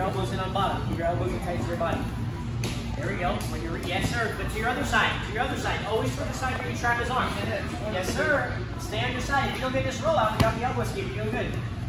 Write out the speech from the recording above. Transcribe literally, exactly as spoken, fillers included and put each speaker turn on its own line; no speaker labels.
elbows in on bottom. Keep your elbows in tight to your body. There we go. When you're, yes, sir. But to your other side. To your other side. Always to the side where you trap his arm. Yes, sir. Stay on your side. If you don't get this roll out without the elbow escape, you're doing good.